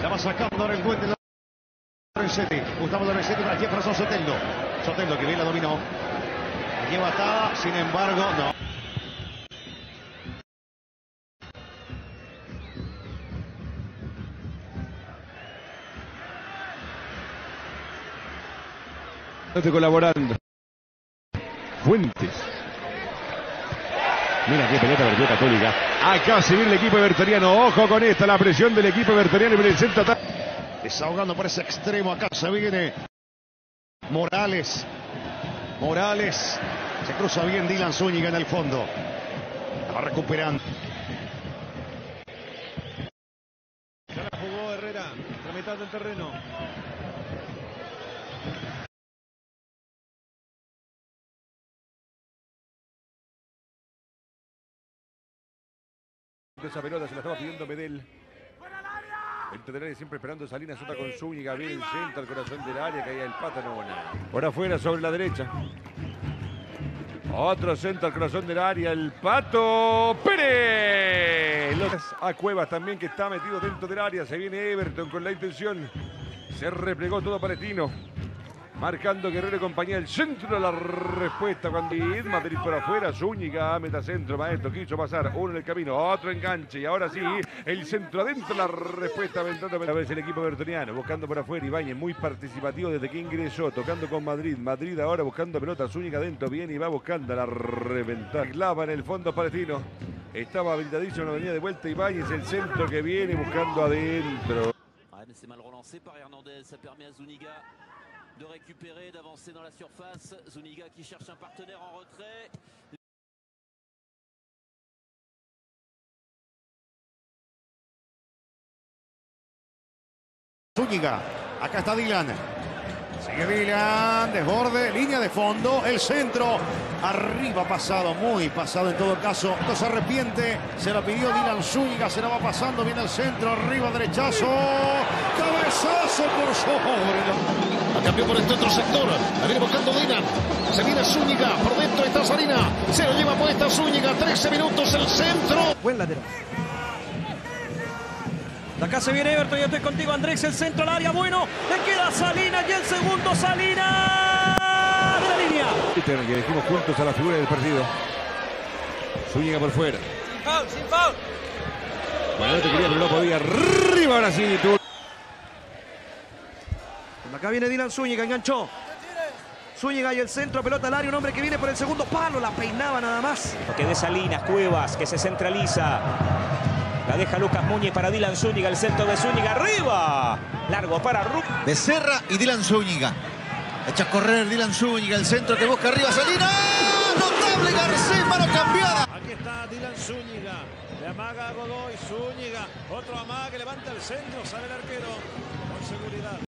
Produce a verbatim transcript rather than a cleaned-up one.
La va sacando ahora el duende Lorenzetti. Gustavo Lorenzetti para Jefferson Soteldo. Soteldo que bien la dominó. La lleva atada, sin embargo, no. Estoy colaborando. Fuentes. Mira qué pelota perdió Católica. Acá se viene el equipo berteriano. Ojo con esta, la presión del equipo berteriano y presenta. Desahogando por ese extremo. Acá se viene Morales. Morales. Se cruza bien Dylan Zúñiga en el fondo. La va recuperando. Ya la jugó Herrera. Tramitando el terreno. Esa pelota se la estaba pidiendo Medel. Entre del área siempre esperando Salinas, otra con Zúñiga, viene el centro al corazón del área, caía el pata, no nada. Por afuera sobre la derecha. Otro centro al corazón del área, el Pato Pérez. A Cuevas también que está metido dentro del área, se viene Everton con la intención. Se replegó todo Palestino. Marcando Guerrero y compañía, el centro de la respuesta cuando Madrid por afuera, Zúñiga, meta centro, maestro, quiso pasar, uno en el camino, otro enganche y ahora sí, el centro adentro, la respuesta aventando a vez el equipo bertoniano, buscando por afuera, Ibáñez muy participativo desde que ingresó, tocando con Madrid, Madrid ahora buscando pelota, Zúñiga adentro, viene y va buscando la reventar, clava en el fondo Palestino, estaba habilitadísimo, no venía de vuelta Ibáñez, el centro que viene buscando adentro. De récupérer, d'avancer dans la surface. Zúñiga qui cherche un partenaire en retrait. Zúñiga, acá está Dylan. Sigue Dylan, desborde, línea de fondo, el centro. Arriba pasado, muy pasado en todo caso. No se arrepiente, se la pidió Dylan Zúñiga, se la va pasando, viene el centro, arriba derechazo. Cabezazo por sobre. La cambió por este otro sector. La viene buscando Dylan. Se viene Zúñiga. Por dentro está Salinas. Se lo lleva puesta Zúñiga. trece minutos el centro. Buen lateral. De acá se viene Everton. Yo estoy contigo, Andrés. El centro al área. Bueno. Le queda Salinas. Y el segundo Salinas. De la línea. Que dijimos juntos a la figura del partido. Zúñiga por fuera. Sin foul, sin foul. Bueno, no te quería, pero no podía. Arriba ahora sí. Tú. Acá viene Dylan Zúñiga, enganchó. Zúñiga y el centro, pelota al área, un hombre que viene por el segundo palo, la peinaba nada más. Que de Salinas, Cuevas, que se centraliza. La deja Lucas Muñiz para Dylan Zúñiga, el centro de Zúñiga, arriba. Largo para Ruc. Becerra y Dylan Zúñiga. Echa a correr Dylan Zúñiga, el centro que busca arriba Salinas. Notable Garcés, mano cambiada. Aquí está Dylan Zúñiga. Le amaga a Godoy, Zúñiga. Otro amaga que levanta el centro, sale el arquero. Con seguridad.